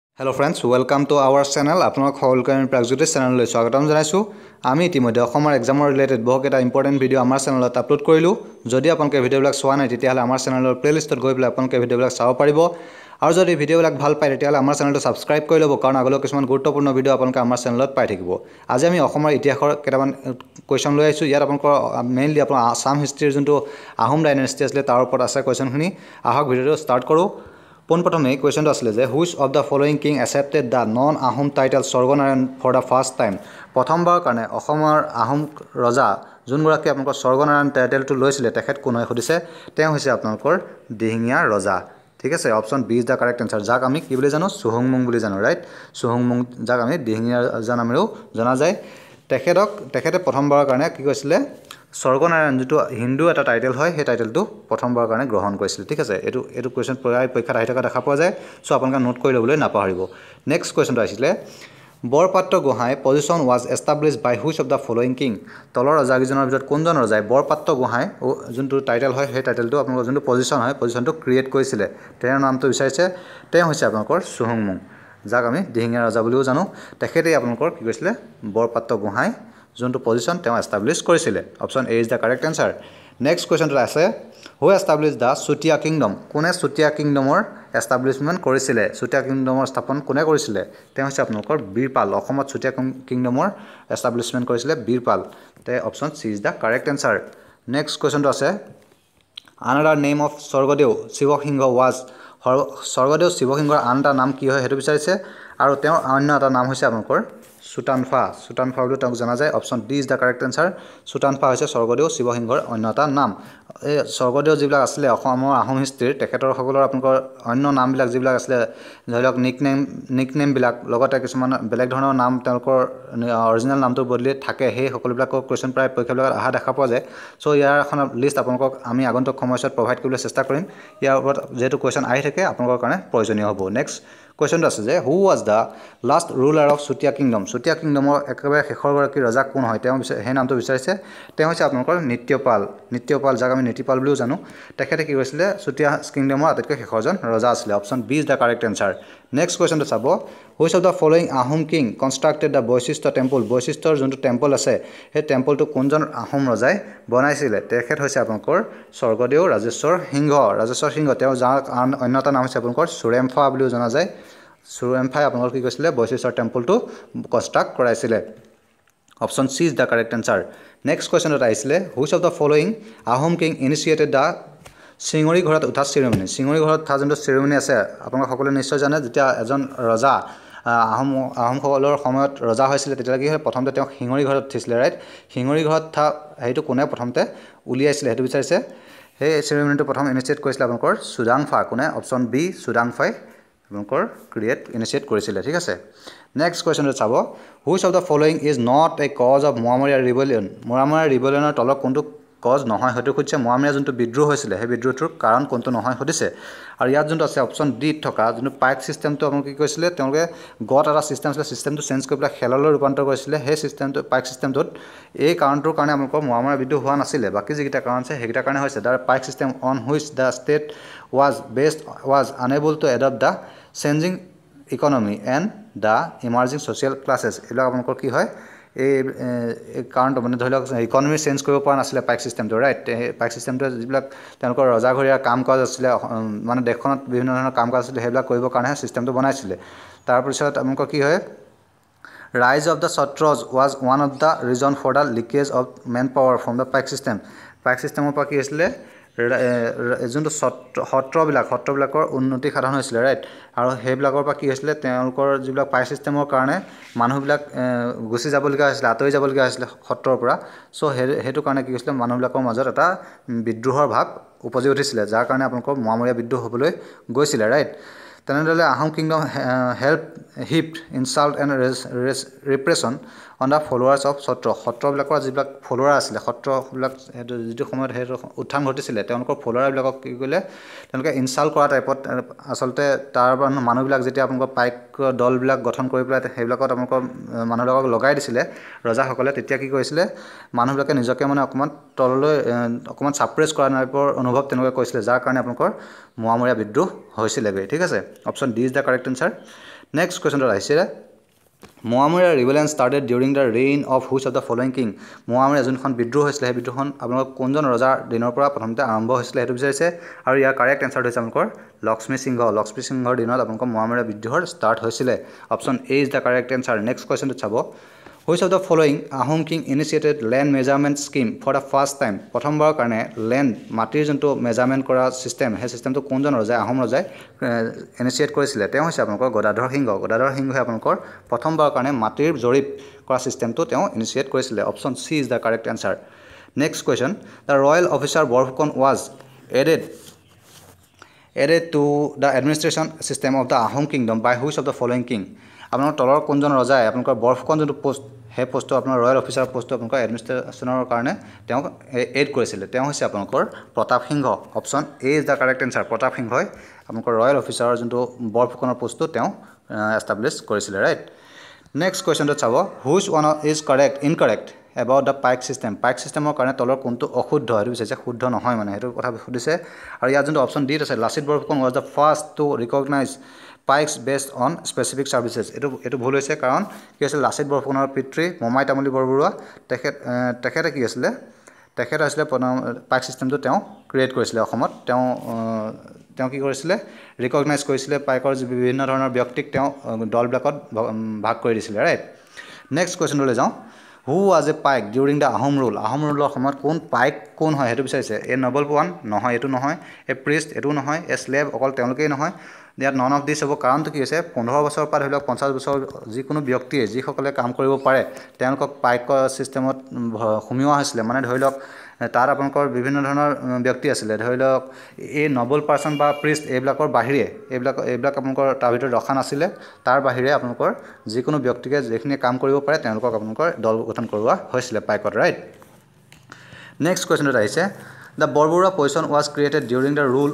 Hello friends, welcome to our channel. আপোনাক সকলোকে আমি প্ৰাগজ্যোতিষ চেনেললৈ স্বাগতম জনাইছো। আমি ইতিমধ্যে অসমৰ এক্সামৰ ৰিলেটেড বহুত এটা ইম্পৰ্টেন্ট ভিডিও আমাৰ চেনেলত আপলোড কৰিলো। যদি আপোনালোকে ভিডিওবিলাক চোৱা নাই তেতিয়াহলে আমাৰ চেনেলৰ প্লেলিষ্টত গৈ পেলাই আপোনালোকে ভিডিওবিলাক চাব পাৰিব। আৰু যদি ভিডিওবিলাক ভাল পায় তেতিয়াহলে আমাৰ চেনেলটো সাবস্ক্ৰাইব কৰি ল'ব কাৰণ আগলৈ কিছুমান গুৰুত্বপূৰ্ণ ভিডিও আপোনালোকে আমাৰ চেনেলত পাই থাকিব। আজি আমি অসমৰ ইতিহাসৰ কেইটামান কোৱেশ্চন লৈ আহিছো। ইয়াত আপোনালোকৰ মেইনলি আপোনাৰ আসাম হিষ্ট্ৰীৰ যোনটো আহোম ডাইনেষ্টি আছিল তাৰ ওপৰত আছে কোৱেশ্চনখিনি। আহক ভিডিওটো ষ্টাৰ্ট কৰো। পোনপ্ৰথমে কোৱেশ্চনটো আছিল যে which of the following king accepted the non ahom title Swarganarayan for the first time। প্ৰথমবাৰৰ কাৰণে অসমৰ আহোম ৰজা যোনগৰাকী আপোনালোকৰ স্বৰ্গনাৰায়ণ টাইটেলটো লৈছিলে তেখেত কোন হয় সুধিছে। তেওঁ হৈছে আপোনালোকৰ দিহিঙীয়া ৰজা। ঠিক আছে, option B is the correct answer. যাক আমি কি বুলি জানো, চুহুংমুং বুলি জানো, ৰাইট। চুহুংমুং যাক আমি দিহিঙীয়া ৰজা নামেৰেও জনা যায়। তেখেতে প্ৰথমবাৰৰ কাৰণে কি কৈছিলে, স্বৰ্গনাৰায়ণ যিটো হিন্দু এটা টাইটেল হয় সেই টাইটেলটো প্ৰথমবাৰৰ কাৰণে গ্ৰহণ কৰিছিল। ঠিক আছে, এইটো কোৱেশ্চন প্ৰায় পৰীক্ষাত আহি থকা দেখা পোৱা যায়। সো আপোনালোকে নোট কৰি ল'বলৈ নাপাহৰিব। নেক্সট কোৱেশ্চনটো আহিছিলে Borpatra Gohain position was established by which of the following king. তলৰ ৰজাকেইজনৰ ভিতৰত কোনজন ৰজাই বৰপাত্ৰ গোহাঁই যোনটো টাইটেল হয় সেই টাইটেলটো আপোনালোকৰ যোনটো পজিশ্যন হয় পজিশ্যনটো ক্ৰিয়েট কৰিছিলে, তেওঁৰ নামটো বিচাৰিছে। তেওঁ হৈছে আপোনালোকৰ চুহুংমুং, যাক আমি দিহিঙীয়া ৰজা বুলিও জানো। তেখেতেই আপোনালোকৰ কি কৈছিলে, বৰপাত্ৰ গোহাঁই যোনটো পজিশ্যন তেওঁ এষ্টাব্লিছ কৰিছিলে। Option A is the correct answer. Next কুৱেশ্যনটো আছে who establish the Chutia kingdom. কোনে চুতীয়া কিংডমৰ এষ্টাব্লিছমেণ্ট কৰিছিলে, চুতীয়া কিংডমৰ স্থাপন কোনে কৰিছিলে? তেওঁ হৈছে আপোনালোকৰ বীৰপাল। অসমত চুতীয়া কিংডমৰ এষ্টাব্লিছমেণ্ট কৰিছিলে বীৰপাল। তে option C is the correct answer. Next কুৱেশ্যনটো আছে another name of Swargadeo Sivasingha was. Swargadeo শিৱসিংহৰ আন এটা নাম কি হয় সেইটো বিচাৰিছে। আৰু তেওঁৰ অন্য এটা নাম হৈছে আপোনালোকৰ চুতানফা বুলি তেওঁক জনা যায়। Option D is the correct answer. Chutanpha হৈছে স্বৰ্গদেউ শিৱসিংহৰ অন্য এটা নাম। এই স্বৰ্গদেউ যিবিলাক আছিলে অসমৰ আহোম হিষ্ট্ৰীৰ তেখেতৰ সকলৰ আপোনালোকৰ অন্য নামবিলাক যিবিলাক আছিলে ধৰি লওক নিকনেমবিলাক লগতে কিছুমান বেলেগ ধৰণৰ নাম তেওঁলোকৰ অৰিজিনেল নামটোৰ বদলি থাকে, সেই সকলোবিলাকৰ কুৱেশ্যন প্ৰায় পৰীক্ষাবিলাকত অহা দেখা পোৱা যায়। চ' ইয়াৰ এখন লিষ্ট আপোনালোকক আমি আগন্তুক সময়ছোৱাত প্ৰভাইড কৰিবলৈ চেষ্টা কৰিম। ইয়াৰ ওপৰত যিহেতু কুৱেশ্যন আহি থাকে আপোনালোকৰ কাৰণে প্ৰয়োজনীয় হ'ব। নেক্সট কুৱেশ্যনটো আছে যে who was the last ruler of Chutia kingdom. Chutia কিংডমৰ একেবাৰে শেষৰগৰাকী ৰজা কোন হয় তেওঁ সেই নামটো বিচাৰিছে। তেওঁ হৈছে আপোনালোকৰ নিত্যপাল, যাক আমি নীতিপাল বুলিও জানো। তেখেতে কি কৰিছিলে, চুতীয়া কিংডমৰ আটাইতকৈ শেষৰজন ৰজা আছিলে। Option B is the correct answer. Next কুৱেশ্যনটো চাব which of the following Ahom king constructed the বৈশিষ্ট্য টেম্পল। বৈশিষ্ট্যৰ যোনটো টেম্পল আছে সেই টেম্পলটো কোনজন আহোম ৰজাই বনাইছিলে? তেখেত হৈছে আপোনালোকৰ স্বৰ্গদেউ ৰাজেশ্বৰ সিংহ। তেওঁ যাৰ অন্য এটা নাম হৈছে আপোনালোকৰ চুৰেমফা বুলিও জনা যায়। চুৰেমফাই আপোনালোকৰ কি কৈছিলে, বৈশিষ্ট্যৰ টেম্পলটো কনষ্ট্ৰাক্ট কৰাইছিলে। Option C is the correct answer. Next কুৱেশ্যনত আহিছিলে which of the following Ahom king initiated the চিঙৰি ঘৰত উঠা চেৰিমনি। চিঙৰি ঘৰত উঠা যোনটো চেৰিমনি আছে আপোনালোকে সকলোৱে নিশ্চয় জানে। যেতিয়া এজন ৰজা আহোমসকলৰ সময়ত ৰজা হৈছিলে তেতিয়াহ'লে কি হয়, প্ৰথমতে তেওঁ শিঙৰি ঘৰত উঠিছিলে, ৰাইট। শিঙৰি ঘৰত উঠা সেইটো কোনে প্ৰথমতে উলিয়াইছিলে সেইটো বিচাৰিছে। সেই চেৰিমনিটো প্ৰথম ইনিচিয়েট কৰিছিলে আপোনালোকৰ চুডাংফা। কোনে? অপশ্যন বি চুডাংফাই আপোনালোকৰ ইনিচিয়েট কৰিছিলে। ঠিক আছে, নেক্সট কুৱেশ্যনটো চাব which of the following is not a cause of Moamoria revolution. Moamoria ৰিভলিউনৰ তলত কোনটো কজ নহয় সেইটো সুধিছে। মোৱামৰীয়া যোনটো বিদ্ৰোহ হৈছিলে সেই বিদ্ৰোহটোৰ কাৰণ কোনটো নহয় সুধিছে। আৰু ইয়াত যোনটো আছে অপশ্যন ডিত থকা যোনটো পাইক ছিষ্টেমটো আপোনালোকে কি কৈছিলে, তেওঁলোকে গত এটা ছিষ্টেম আছিলে, ছিষ্টেমটো চেঞ্জ কৰি পেলাই খেললৈ ৰূপান্তৰ কৰিছিলে। সেই পাইক ছিষ্টেমটোত এই কাৰণটোৰ কাৰণে আপোনালোকৰ মোৱামৰীয়া বিদ্ৰোহ হোৱা নাছিলে। বাকী যিকেইটা কাৰণ আছে সেইকেইটাৰ কাৰণে হৈছে। The paik system on which the state was unable to adopt the changing economy and the emerging social classes. এইবিলাক আপোনালোকৰ কি হয়, এই কাৰণটো মানে ধৰি লওক ইকনমি চেঞ্জ কৰিব পৰা নাছিলে পাইক ছিষ্টেমটো, ৰাইট। পাইক ছিষ্টেমটোৱে যিবিলাক তেওঁলোকৰ ৰজাঘৰীয়া কাম কাজ আছিলে, মানে দেশখনত বিভিন্ন ধৰণৰ কাম কাজ আছিলে, সেইবিলাক কৰিবৰ কাৰণেহে ছিষ্টেমটো বনাইছিলে। তাৰপিছত আপোনালোকৰ কি হয়, rise of the satras was one of the reason for the leakage of man power from the paik system. Paik ছিষ্টেমৰ পৰা কি হৈছিলে, যোনটো সত্ৰবিলাকৰ উন্নতি সাধন হৈছিলে, ৰাইট। আৰু সেইবিলাকৰ পৰা কি হৈছিলে, তেওঁলোকৰ যিবিলাক পাইক ছিষ্টেমৰ কাৰণে মানুহবিলাক গুচি যাবলগীয়া হৈছিলে, আঁতৰি যাবলগীয়া হৈছিলে সত্ৰৰ পৰা। চ' সেইটো কাৰণে কি হৈছিলে, মানুহবিলাকৰ মাজত এটা বিদ্ৰোহৰ ভাৱ উপজি উঠিছিলে, যাৰ কাৰণে আপোনালোকৰ মোৱামৰীয়া বিদ্ৰোহ হ'বলৈ গৈছিলে, ৰাইট। তেনেদৰে Ahom kingdom heaped insult and repression on the followers of সত্ৰবিলাকৰ যিবিলাক ফলোৱাৰ আছিলে, সত্ৰবিলাক যিটো সময়ত সেইটো উত্থান ঘটিছিলে, তেওঁলোকৰ ফলোৱাৰবিলাকক কি কৰিলে, তেওঁলোকে ইনচাল্ট কৰা টাইপত আচলতে তাৰ মানুহবিলাক যেতিয়া আপোনালোকৰ পাইক দলবিলাক গঠন কৰি পেলাই সেইবিলাকত আপোনালোকৰ মানুহবিলাকক লগাই দিছিলে ৰজাসকলে, তেতিয়া কি কৰিছিলে, মানুহবিলাকে নিজকে মানে অকণমান তললৈ অকণমান ছাপ্ৰেছ কৰা টাইপৰ অনুভৱ তেনেকৈ কৰিছিলে, যাৰ কাৰণে আপোনালোকৰ মোৱামৰীয়া বিদ্ৰোহ হৈছিলেগৈ। ঠিক আছে, option D is the correct answer. Next কুৱেশ্যনটো আহিছে Moamoria rebellion started during the reign of which of the following king Moamoria যোনখন বিদ্ৰোহ হৈছিলে সেই বিদ্ৰোহখন আপোনালোকৰ কোনজন ৰজাৰ দিনৰ পৰা প্ৰথমতে আৰম্ভ হৈছিলে সেইটো বিচাৰিছে আৰু ইয়াৰ কাৰেক্ট এনচাৰটো হৈছে আপোনালোকৰ লক্ষ্মী সিংহৰ দিনত আপোনালোকৰ মোৱামৰীয়া বিদ্ৰোহৰ ষ্টাৰ্ট হৈছিলে option A is the correct answer next কুৱেশ্যনটো চাব which of the following Ahom king initiated land measurement scheme for the first time প্ৰথমবাৰৰ কাৰণে লেণ্ড মাটিৰ যোনটো মেজাৰমেণ্ট কৰা ছিষ্টেম সেই ছিষ্টেমটো কোনজন ৰজাই আহোম ৰজাই ইনিচিয়েট কৰিছিলে তেওঁ হৈছে আপোনালোকৰ গদাধৰ সিংহই আপোনালোকৰ প্ৰথমবাৰৰ কাৰণে মাটিৰ জৰীপ কৰা ছিষ্টেমটো তেওঁ ইনিচিয়েট কৰিছিলে option C is the correct answer next question the royal officer Borphukan was added to the administration system of the Ahom kingdom by which of the following king আপোনালোকৰ তলৰ কোনজন ৰজাই আপোনালোকৰ বৰফুকন যোনটো পোষ্ট সেই পোষ্টটো আপোনাৰ ৰয়েল অফিচাৰ পোষ্টটো আপোনালোকৰ এডমিনিষ্ট্ৰেশ্যনৰ কাৰণে তেওঁ এড কৰিছিলে তেওঁ হৈছে আপোনালোকৰ Pratap Singha option A is the correct answer Pratap সিংহই আপোনালোকৰ ৰয়েল অফিচাৰৰ যোনটো বৰফুকনৰ পোষ্টটো তেওঁ এষ্টাব্লিছ কৰিছিলে ৰাইট নেক্সট কুৱেশ্যনটো চাব which one is incorrect about the pike systemৰ কাৰণে তলৰ কোনটো অশুদ্ধ সেইটো বিচাৰিছে শুদ্ধ নহয় মানে সেইটো কথা সুধিছে আৰু ইয়াত যোনটো অপশ্যন ডি আছে Lachit Borphukan was the first to recognize pikes based on specific services এইটো ভুল হৈছে কাৰণ কি আছিল লাচিত বৰফুকনৰ পিতৃ মমাই তামুলী বৰবৰুৱা তেখেতে কি আছিল তেখেতে আছিল পাইক সিস্টেমটো তেওঁ ক্ৰিয়েট কৰিছিলে অসমত তেওঁ কি কৰিছিলে ৰিকগনাইজ কৰিছিলে পাইকৰ বিভিন্ন ধৰণৰ ব্যক্তিক তেওঁ দলবিলাকত ভাগ কৰি দিছিলে ৰাইট নেক্সট কুৱেশ্যনলৈ যাওঁ who was a paik during the Ahom ৰুলৰ সময়ত কোন পাইক কোন হয় সেইটো বিচাৰিছে এ নবল ওৱান নহয় এইটো নহয় এ প্ৰিষ্ট এইটো নহয় এ স্লেভ অকল তেওঁলোকেই নহয় ইয়াত নন অফ দিছ হ'ব কাৰণটো কি হৈছে 15 বছৰৰ পৰা ধৰি লওক 50 বছৰ যিকোনো ব্যক্তিয়ে যিসকলে কাম কৰিব পাৰে তেওঁলোকক পাইকৰ ছিষ্টেমত সুমিওৱা হৈছিলে মানে ধৰি লওক তাৰ আপোনালোকৰ বিভিন্ন ধৰণৰ ব্যক্তি আছিলে ধৰি লওক এই নবল পাৰ্চন বা প্ৰিষ্ট এইবিলাকৰ বাহিৰে এইবিলাক আপোনালোকৰ তাৰ ভিতৰত ৰখা নাছিলে তাৰ বাহিৰে আপোনালোকৰ যিকোনো ব্যক্তিকে যিখিনি কাম কৰিব পাৰে তেওঁলোকক আপোনালোকৰ দল গঠন কৰোৱা হৈছিলে পাইকত ৰাইট নেক্সট কুৱেশ্যনটো আহিছে The Borbura position was created during the rule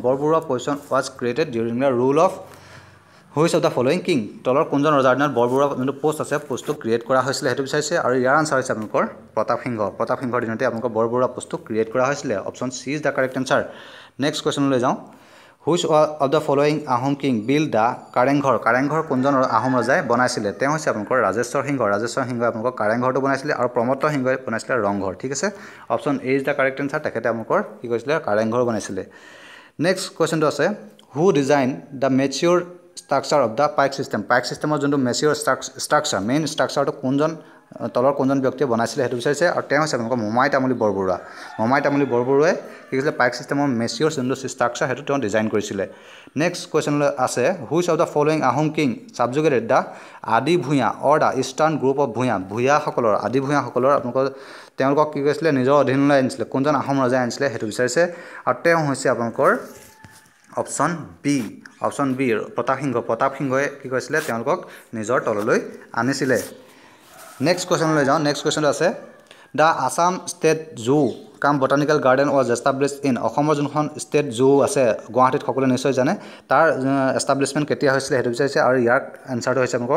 of which of the following king তলৰ কোনজন ৰজাৰ দিনত বৰবৰুৱা যোনটো পোষ্ট আছে পোষ্টটো ক্ৰিয়েট কৰা হৈছিলে সেইটো বিচাৰিছে আৰু ইয়াৰ আনসাৰ হৈছে আপোনালোকৰ প্ৰতাপ সিংহৰ দিনতে আপোনালোকৰ বৰবৰুৱা পোষ্টটো ক্ৰিয়েট কৰা হৈছিলে option C is the correct answer next কুৱেশ্যনলৈ যাওঁ which of the following Ahom king built the Kareng Ghar কোনজন আহোম ৰজাই বনাইছিলে তেওঁ হৈছে আপোনালোকৰ ৰাজেশ্বৰ সিংহই আপোনালোকৰ কাৰেংঘৰটো বনাইছিলে আৰু প্ৰমত্ত সিংহই বনাইছিলে ৰংঘৰ ঠিক আছে option A is the correct answer তেখেতে আপোনালোকৰ কি কৰিছিলে কাৰেংঘৰ বনাইছিলে নেক্সট কুৱেশ্যনটো আছে who design the major structure of the paik চিষ্টেমৰ যোনটো মেচিয়ৰ ষ্ট্ৰাকচাৰ মেইন ষ্ট্ৰাকচাৰটো তলৰ কোনজন ব্যক্তিয়ে বনাইছিলে সেইটো বিচাৰিছে আৰু তেওঁ হৈছে আপোনালোকৰ মমাই তামুলী বৰবৰুৱাই কি কৈছিলে পাইক চিষ্টেমৰ মেচিয়ৰ যোনটো ষ্ট্ৰাকচাৰ সেইটো তেওঁ ডিজাইন কৰিছিলে নেক্সট কুৱেশ্যনলৈ আছে which of the following Ahom king subjugated the Adi Bhuyan or the eastern group of Adi ভূঞাসকলৰ তেওঁলোকক কি কৈছিলে নিজৰ অধীনলৈ আনিছিলে কোনজন আহোম ৰজাই আনিছিলে সেইটো বিচাৰিছে আৰু তেওঁ হৈছে আপোনালোকৰ অপশ্যন বি প্ৰতাপ সিংহই কি কৰিছিলে তেওঁলোকক নিজৰ তললৈ আনিছিলে নেক্সট কুৱেশ্যনলৈ যাওঁ নেক্সট কুৱেশ্যনটো আছে the Assam state zoo cum botanical garden was established in অসমৰ যোনখন ষ্টেট জু আছে গুৱাহাটীত সকলোৱে নিশ্চয় জানে তাৰ এষ্টাব্লিছমেণ্ট কেতিয়া হৈছিলে সেইটো বিচাৰিছে আৰু ইয়াৰ এনচাৰটো হৈছে আপোনালোকৰ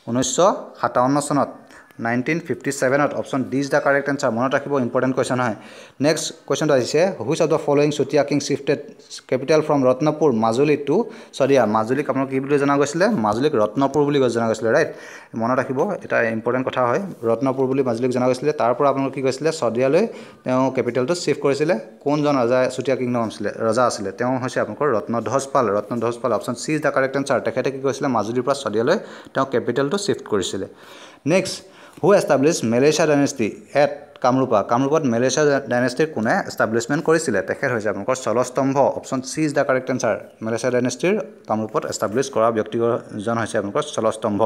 1957 চনত 1957 option D is the correct answer মনত ৰাখিব ইম্পৰ্টেণ্ট কুৱেশ্যন হয় নেক্সট কুৱেশ্যনটো আহিছে which of the following Chutia king shifted capital from Ratnapur Majuli to Sadiya মাজুলীক আপোনালোক কি বুলি জনা গৈছিলে মাজুলীক ৰত্নপুৰ বুলি জনা গৈছিলে ৰাইট মনত ৰাখিব এটা ইম্পৰ্টেণ্ট কথা হয় ৰত্নপুৰ বুলি মাজুলীক জনা গৈছিলে তাৰ পৰা আপোনালোক কি কৈছিলে শদিয়ালৈ তেওঁ কেপিটেলটো শিফ্ট কৰিছিলে কোনজন চুতীয়া কিংডম ৰজা আছিলে তেওঁ হৈছে আপোনালোকৰ Ratnadhwaj Pal option C is the correct answer তেখেতে কি কৰিছিলে মাজুলীৰ পৰা শদিয়ালৈ তেওঁ কেপিটেলটো শিফ্ট কৰিছিলে next who establish Mlechchha dynasty at কামৰূপত মেলেছিয়া ডাইনেষ্টিৰ কোনে এষ্টাব্লিছমেণ্ট কৰিছিলে তেখেত হৈছে আপোনালোকৰ Salastambha option C is the correct answer Mlechchha ডাইনেষ্টিৰ কামৰূপত এষ্টাব্লিছ কৰা ব্যক্তিজন হৈছে আপোনালোকৰ চলস্তম্ভ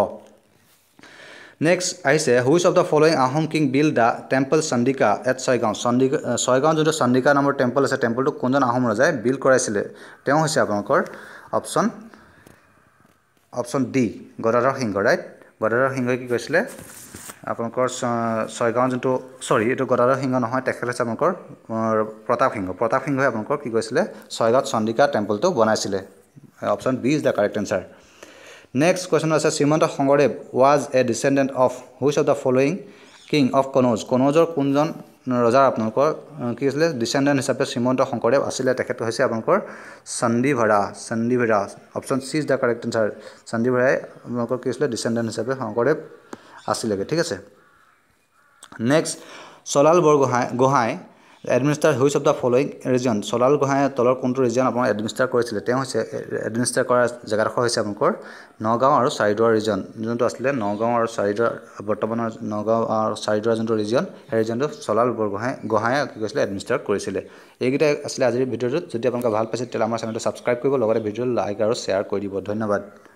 নেক্সট আহিছে which of the following Ahom king build the temple Chandika at Chaygaon যোনটো চণ্ডিকা নামৰ টেম্পল আছে টেম্পলটো কোনজন আহোম ৰজাই বিল্ড কৰাইছিলে তেওঁ হৈছে আপোনালোকৰ option D Gadadhar Singha right Gadadhar সিংহই কি কৈছিলে আপোনালোকৰ ছয়গাঁও যোনটো এইটো গদাধৰ সিংহ নহয় তেখেত হৈছে আপোনালোকৰ প্ৰতাপ সিংহই আপোনালোকৰ কি কৈছিলে ছয়গাঁৱত চণ্ডিকা টেম্পলটো বনাইছিলে option B is the correct answer next question আছে Srimanta Sankardev was a descendant of which of the following king of Kanauj কনৌজৰ কোনজন ৰজাৰ আপোনালোকৰ কি আছিলে ডিসেন্ডেন্ট হিচাপে শ্ৰীমন্ত শংকৰদেৱ আছিলে তেখেত হৈছে আপোনালোকৰ Sandivera option C is the correct answer সন্দিভেৰাই আপোনালোকৰ কি আছিলে ডিসেন্ডেন্ট হিচাপে শংকৰদেৱ আছিলেগে ঠিক আছে next Salal Borgohain administrator which of the following region Salal গোহাঁয়ে তলৰ কোনটো ৰিজন আপোনাৰ এডমিনিষ্ট্ৰাৰ কৰিছিলে তেওঁ হৈছে এডমিনিষ্ট্ৰাৰ কৰা জেগাডোখৰ হৈছে আপোনালোকৰ নগাঁও আৰু চাৰিদুৱাৰ ৰিজন যোনটো আছিলে নগাঁও আৰু চাৰিদুৱাৰ বৰ্তমানৰ নগাঁও আৰু চাৰিদুৱাৰ যোনটো ৰিজন সেই ৰিজনটো সলাল বৰগোহাঁয়ে কি কৈছিলে এডমিনিষ্ট্ৰাৰ কৰিছিলে এইকেইটা আছিলে আজিৰ ভিডিঅ'টোত যদি আপোনালোকে ভাল পাইছে তেতিয়াহ'লে আমাৰ চেনেলটো ছাবস্ক্ৰাইব কৰিব লগতে ভিডিঅ'টো লাইক আৰু শ্বেয়াৰ কৰি দিব ধন্যবাদ